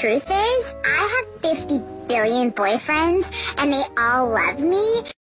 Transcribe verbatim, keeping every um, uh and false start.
truth is, I have fifty billion boyfriends, and they all love me.